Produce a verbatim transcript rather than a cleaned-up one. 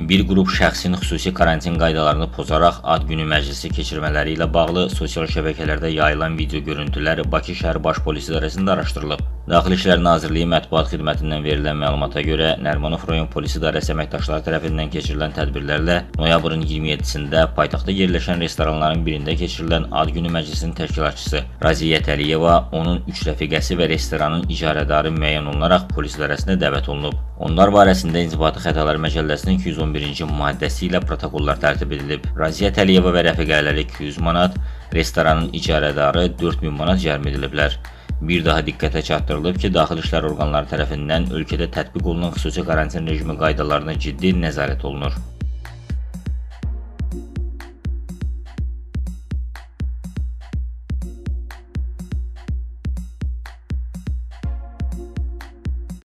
Bir qrup şəxsin xüsusi karantin qaydalarını pozaraq ad günü məclisi keçirmələri ilə bağlı sosial şəbəkələrdə yayılan video görüntülər Bakı şəhər baş polis idarəsində araşdırılıb. Daxili İşlər Nazirliyi mətbuat xidmətindən verilən məlumata görə Nərimanov rayon polis idarəsi əməkdaşları tərəfindən keçirilən tədbirlərlə noyabrın iyirmi yeddisində paytaxtda yerləşən restoranların birində keçirilən ad günü məclisinin təşkilatçısı Raziyyət Əliyeva, onun üç rəfiqəsi və restoranın icarədarı müəyyən olunaraq polis idarəsinə dəvət olunub. Onlar barəsində İnzibati Xətalar Məcəlləsinin iki yüz on birinci maddəsi ilə protokollar tərtib edilib. Raziyyət Əliyeva və rəfiqələri iki yüz manat, restoranın icarədarı dörd min manat cərim ediliblər. Bir daha diqqətə çatdırılıb ki, daxili işlər orqanları tərəfindən ölkədə tətbiq olunan xüsusi karantin rejimi qaydalarına ciddi nəzarət olunur.